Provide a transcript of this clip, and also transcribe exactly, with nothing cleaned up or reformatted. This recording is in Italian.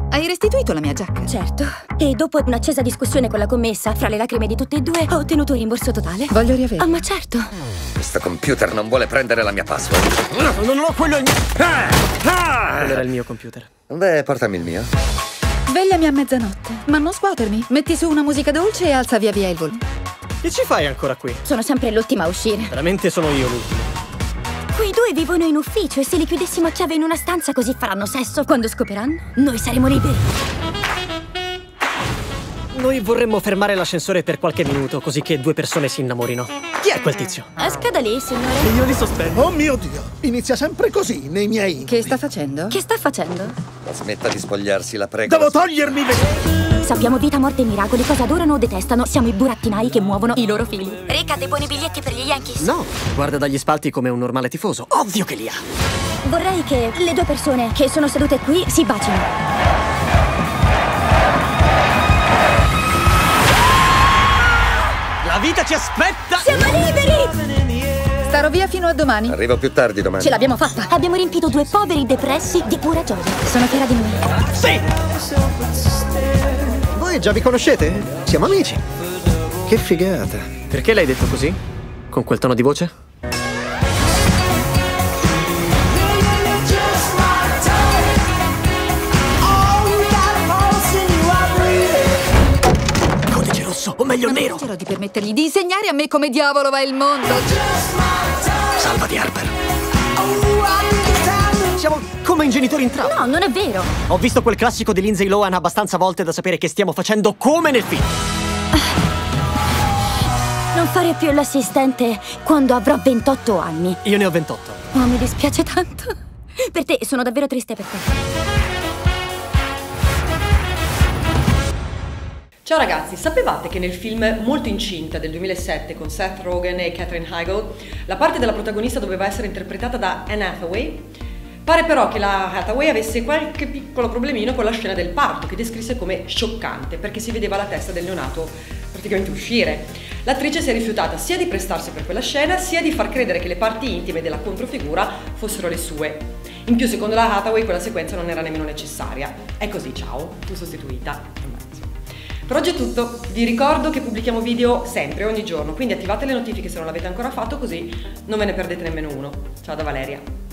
Hai restituito la mia giacca? Certo. E dopo un'accesa discussione con la commessa, fra le lacrime di tutte e due, ho ottenuto un rimborso totale. Voglio riavere. Ah, ma certo. Questo computer non vuole prendere la mia password. No, non ho quello. Ah! Ah! Quello era il mio computer. Beh, portami il mio. Svegliami a mezzanotte, ma non scuotermi. Metti su una musica dolce e alza via via il volume. Che ci fai ancora qui? Sono sempre l'ultima a uscire. Veramente sono io l'ultimo. Quei due vivono in ufficio e se li chiudessimo a chiave in una stanza così faranno sesso. Quando scoperanno, noi saremo liberi. Noi vorremmo fermare l'ascensore per qualche minuto, così che due persone si innamorino. Chi è quel tizio? Esca da lì, signore. Io li sospendo. Oh mio Dio, inizia sempre così nei miei incubi. Che sta facendo? Che sta facendo? La smetta di spogliarsi, la prego. Devo togliermi le... Sappiamo vita, morte e miracoli, cosa adorano o detestano. Siamo i burattinai che muovono i loro figli. Rick, ha dei buoni biglietti per gli Yankees? No, guarda dagli spalti come un normale tifoso. Ovvio che li ha. Vorrei che le due persone che sono sedute qui si bacino. La vita ci aspetta! Siamo liberi! Starò via fino a domani. Arrivo più tardi domani. Ce l'abbiamo fatta. Abbiamo riempito due poveri depressi di pura gioia. Sono fiera di noi. Sì! Voi già vi conoscete? Siamo amici. Che figata. Perché l'hai detto così? Con quel tono di voce? Codice rosso, o meglio Ma non nero! penserò di permettergli di insegnare a me come diavolo va il mondo. Salvati, Harper. Siamo come in Genitori in Trappola. No, non è vero. Ho visto quel classico di Lindsay Lohan abbastanza volte da sapere che stiamo facendo come nel film. Non fare più l'assistente quando avrò ventotto anni. Io ne ho ventotto. Oh, mi dispiace tanto. Per te, sono davvero triste per te. Ciao ragazzi, sapevate che nel film Molto incinta del duemilasette con Seth Rogen e Katherine Heigl la parte della protagonista doveva essere interpretata da Anne Hathaway? Pare però che la Hathaway avesse qualche piccolo problemino con la scena del parto, che descrisse come scioccante perché si vedeva la testa del neonato praticamente uscire. L'attrice si è rifiutata sia di prestarsi per quella scena sia di far credere che le parti intime della controfigura fossero le sue. In più, secondo la Hathaway, quella sequenza non era nemmeno necessaria. È così, ciao, fu sostituita. Per oggi è tutto, vi ricordo che pubblichiamo video sempre, ogni giorno, quindi attivate le notifiche se non l'avete ancora fatto, così non ve ne perdete nemmeno uno. Ciao da Valeria.